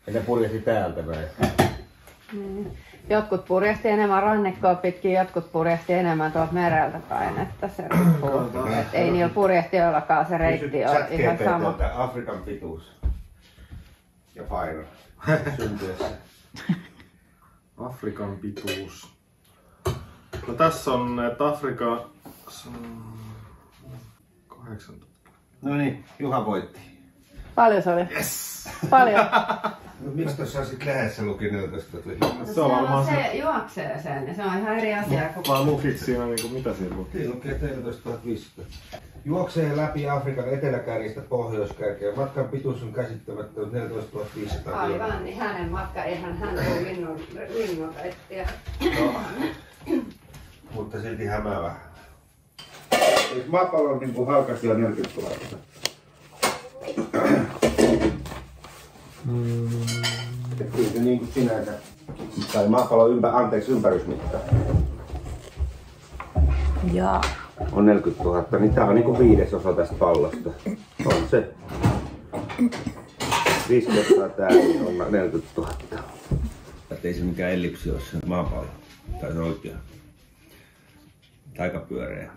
Ja ne purjehti täältä päin. Jotkut purjehti enemmän rannikkoa pitkin, jotkut purjehti enemmän tuolta mereltä päin, että se riippuu. Et ei niillä purjehtijoillakaan se reitti ole ihan sama. Afrikan pituus ja paino syntyessä. Afrikan pituus. No tässä on, että Afrika 18. No niin, Juha voitti. Paljon se oli? Yes! Paljon. No, miksi tuossa on sitten lehdessä luki 14 000? Se on varmaan se juoksee sen ja se on ihan eri asia kuin... Vaan lukit siinä niinku, mitä siinä luki? Siinä lukee 14 500. Juoksee läpi Afrikan eteläkärjistä pohjoiskärkeä. Matkan pituus on käsittämättä 14 500. Aivan, niin hänen matka, eihän hän ole linnunreitsiä. No, mutta silti hämää vähän. Eikö maapallon niin halkasti on 40 000? Kyllä se niin kuin sinänsä. Tai maapallon ympärysmitta. Jaa. On 40 000, niin tää on niinku 5% tästä pallosta. On se. 5 kertaa tää on 40 000. Että ei se mikään ellipsi ole se maapallo. Tai se oikea. Aika pyöreä.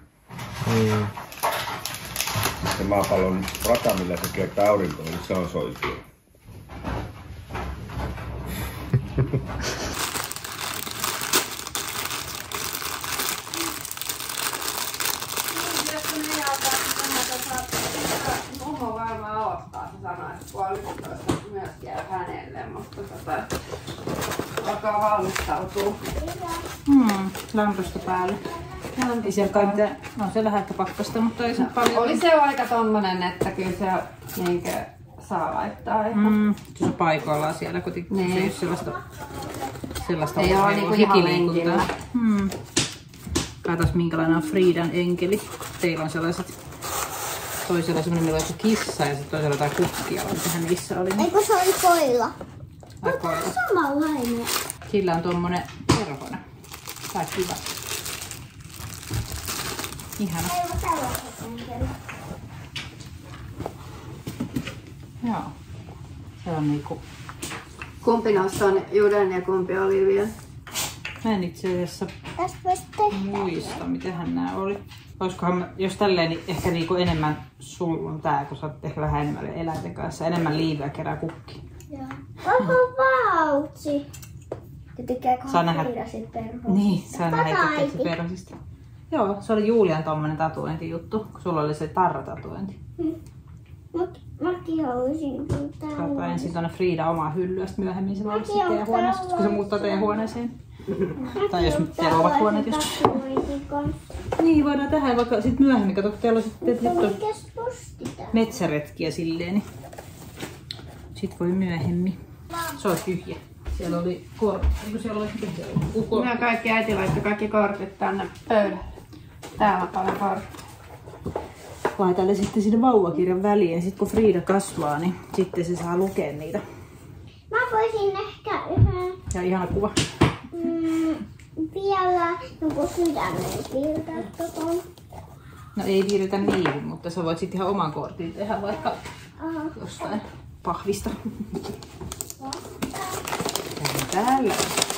Se maapallon rata, millä se kiertää aurinkoon, niin se on soikea. Mummo varmaan odottaa, se sanoi, että 1,5 myös jää hänelle, mutta alkaa valmistautua. Lämpöstä päälle. Ei siellä kai mitään, no se vähän ehkä pakkasta, mutta ei se paljon. Oli se aika tommonen, että kyllä se niinkö saa laittaa ihan. Se on paikoillaan siellä, kun niin. Se ei ole sellaista ei ole niinku ihan lenkillä. Katsos minkälainen on Friidan enkeli. Teillä on sellaiset, toisella on semmonen, millä on kissa ja sitten toisella jotain kukkia. Mitähän niissä oli? Eikö se oli koila? Mutta on samanlainen. Sillä on tommonen perhonen. Tää on kiva. Ihana. Ei ole tällaiset enkelit. Joo. Se on niinku... Kumpi noissa on Juden ja kumpi Olivia? Mä en itse asiassa Tästä voisi tehdä. muista, mitähän nää oli. Olisikohan, jos tälleen, niin ehkä niinku enemmän sulla on tää, kun sä oot ehkä vähän enemmän eläinten kanssa. Enemmän liiveä kerää kukki. Joo. Koko vautsi. Ja tykkääköhän Friida sit perhosista? Niin, saa nähdä itse perhosista. Joo, se oli Julian tommonen tatuointijuttu, kun sulla oli se tarratatuointi. Mut mäkin haluaisin kyllä Kautta ensin tuonne Friida omaa hyllyä, sit myöhemmin se voi sitten teidän huoneessa, kun se muuttaa teidän huoneeseen. Tai jos teillä ovat huoneet joskus. Niin, voidaan tehdä vaikka sit myöhemmin. Kato, kun teillä on sitten metsäretkiä silleen, niin sit voi myöhemmin. Se on tyhjä. Siellä oli kortti. Eikö siellä oli kortti? Nämä kaikki äiti laittoi kaikki kortit tänne pöydälle. Täällä on paljon kortteja. Laitalle sitten sinne vauvakirjan väliin. Sitten kun Friida kasvaa, niin sitten se saa lukea niitä. Mä voisin ehkä yhden... Ja ihana kuva. Vielä joku sydämen piirtää tuohon. No ei piirretä niihin, mutta sä voit sitten ihan oman kortin tehdä vaikka jostain pahvista. Täällä.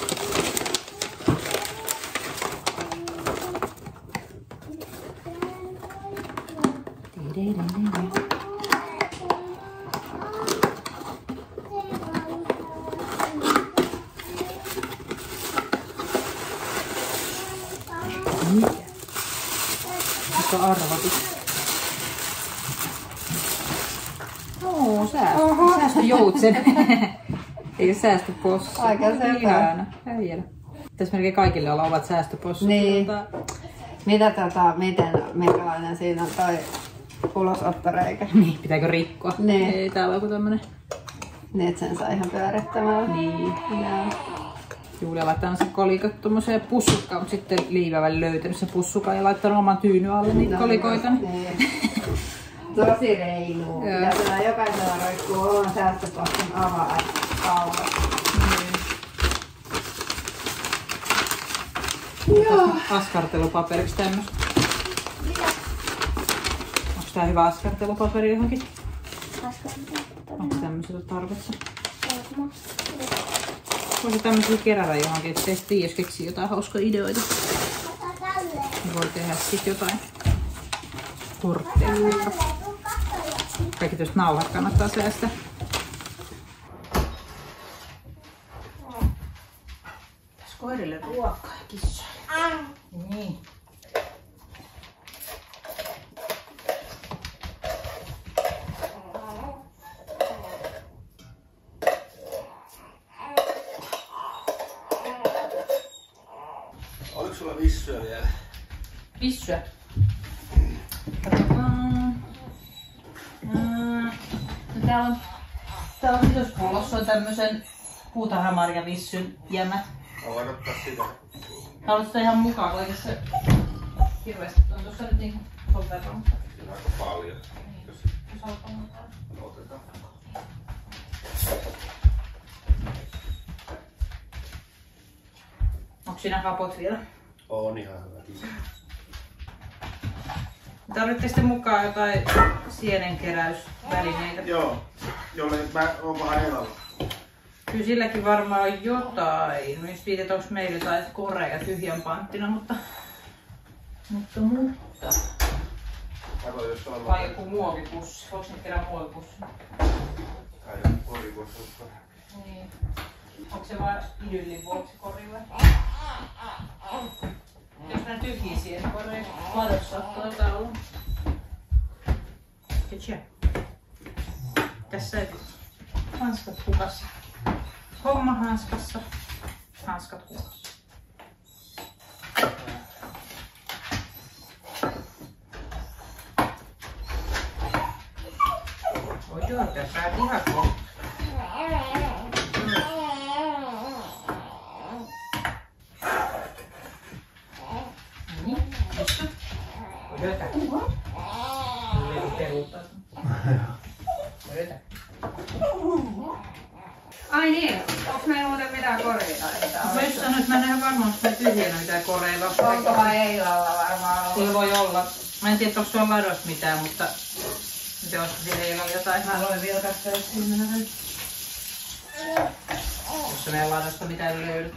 Mitä? Mutta arvatit. Oo, säästöjoutsen. Ei säästöpossu. Aika selvä. Ihana. Hieno. Tässä melkein kaikille olla ovat säästöpossut. Niin. Minkälainen siinä on toi ulosottoreikä? Niin, pitääkö rikkoa? Niin. Ei, täällä on joku tämmönen. Niin, et sen saa ihan pyörittämällä. Niin. Joo. Julia laittanut se kolikat tommoseen pussukkaan, mutta sitten Liivä väli löytänyt se pussukan ja laittanut oman tyynyn alle niitä kolikoita. Niin. Tosi reilua. Ja jokaisella roikkuu oman säästöpossun avaa. Joo. Askartelupaperiksi tämmöstä. Onko tää hyvä askartelupaperi johonkin? Onko tämmöisellä tarvetta? Voisi tämmöisiä kerätä johonkin, että tehtiin, jos keksii jotain hauskoja ideoita. Niin voi tehdä sitten jotain kortteja. Kaikki tuosta nauhat kannattaa säästää. Tässä koirille ruokaa ja kissoille. Niin. Oliko sulla vissyä vielä? Vissyä. Katsotaan. No täällä on sitospullossa on tämmösen puutarhamarjavissyn jämät. Mä voin ottaa sitä. Haluatko sitä ihan mukaan, kun se hirveästi on tuossa nyt niinku ton verran. Siinä on aika paljon. Jos haluat ottaa. Otetaan. Onko siinä hapot vielä? On ihan hyvä. Tarvitte sitten mukaan jotain sienenkeräysvälineitä? Joo, jolle mä oon vähän elalla. Kyllä silläkin varmaan on jotain. Mä just viitin, että onko meillä jotain koreja tyhjän panttina, mutta... Kato, jos on... Vai joku muovipussi. Voiko ne kerää muovipussi? Tai joku koripussi. Niin. Onko se vaan idyllin vuoksi kori vai? Jos nää tyhjiä sienikoreja ladossa saattaa olla. Ketjä. Tässä hanskat hukassa. Homma hanskassa. Hanskat hukassa. Oi joo, tässä on ihan kohta. Ai niin, onko meillä muuten mitään koreita? Mä just sanoin, että mä en nähdä varmaan, onko me tyhjänä mitään koreilla. Onko vai eilalla varmaan ollut? Kyllä voi olla. Mä en tiedä, onko sulla ladossa mitään, mutta nyt olisiko siellä eilalla jotain. Mä aloin vilkaista, jos siinä nähdään. Jos se meidän ladosta mitään löydy.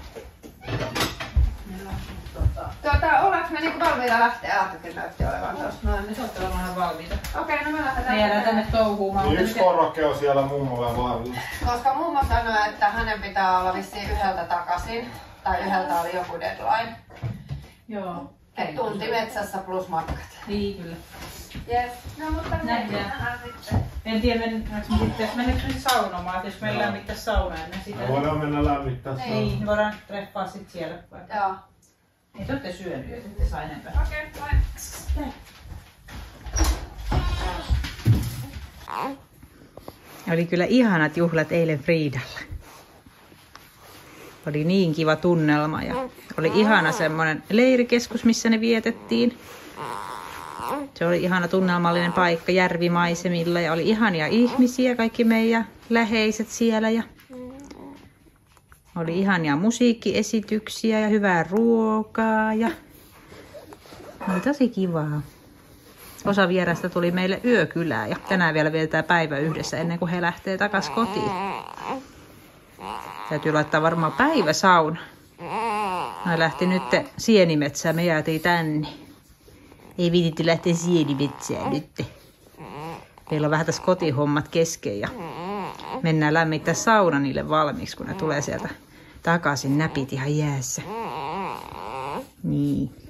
Ollaanko me niinku valmiita lähteä? Aatokin näytti olevan tuossa noin. Me saatte olla vähän valmiita. Okei, no me lähdetään. Me jäädään tänne touhuumaan. Niin yksi korokke on siellä mummolla valmiina. Koska mummo sanoi, että hänen pitää olla vissiin 1 takaisin. Tai 1 oli joku deadline. Joo. Et tunti metsässä plus matkat. Niin, kyllä. Jes. No mutta nähdään sitten. En tiedä, mennäänkö nyt saunomaan, että jos meillä lämmittää sauna ennen sitä. Me voidaan mennä lämmittää saunaa. Niin, me voidaan treffaa sit siellä. Joo. Ei te ootte syönyt jo, sitten saa enempää. Okei, vai. Oli kyllä ihanat juhlat eilen Friidalla. Oli niin kiva tunnelma ja oli ihana semmoinen leirikeskus, missä ne vietettiin. Se oli ihana tunnelmallinen paikka järvimaisemilla ja oli ihania ihmisiä, kaikki meidän läheiset siellä. Ja oli ihania musiikkiesityksiä ja hyvää ruokaa ja oli tosi kivaa. Osa vierasta tuli meille yökylään ja tänään vielä vietetään päivä yhdessä ennen kuin he lähtee takas kotiin. Täytyy laittaa varmaan päiväsauna. Mä lähti nyt sienimetsään, me jäätiin tänne. Ei viititty lähteä sienimetsään nyt. Meillä on vähän tässä kotihommat kesken ja mennään lämmittää sauna niille valmiiksi, kun ne tulee sieltä takaisin näpit ihan jäässä. Niin.